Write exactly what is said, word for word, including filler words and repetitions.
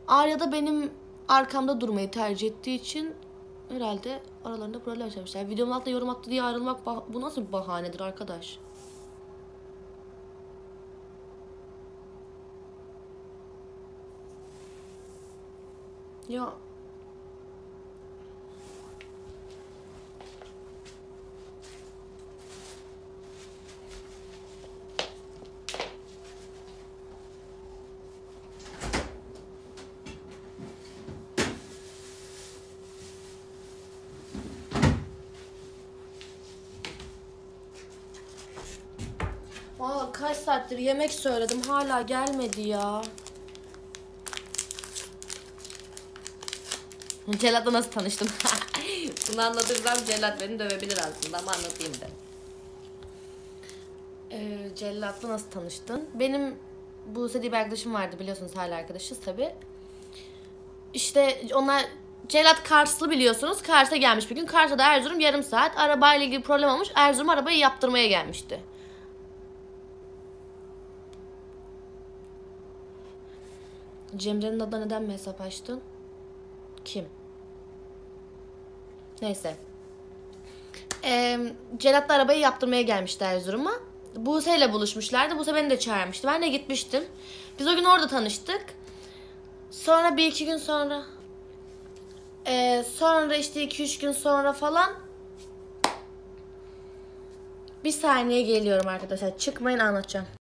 Arya da benim arkamda durmayı tercih ettiği için herhalde aralarında problem yaşamışlar. Videomun altında yorum attı diye ayrılmak bu nasıl bir bahanedir arkadaş? Ya Valla kaç saattir yemek söyledim, hala gelmedi ya. Celat'la nasıl tanıştım? Bunu anlatırsam Celat beni dövebilir aslında ama anlatayım da. Ee, Celat'la nasıl tanıştın? Benim Buse diye bir arkadaşım vardı, biliyorsunuz, hala arkadaşız tabi. İşte onlar, Celat Karslı biliyorsunuz. Kars'a gelmiş bir gün. Kars'a da Erzurum yarım saat. Arabayla ilgili problem olmuş. Erzurum arabayı yaptırmaya gelmişti. Cemre'nin adına neden mi hesap açtın? Kim? Neyse. Ee, Celat'la arabayı yaptırmaya gelmişti Erzurum'a. Buse ile buluşmuşlardı. Buse beni de çağırmıştı. Ben de gitmiştim. Biz o gün orada tanıştık. Sonra bir iki gün sonra... Ee, sonra işte iki üç gün sonra falan... Bir saniye geliyorum arkadaşlar. Çıkmayın, anlatacağım.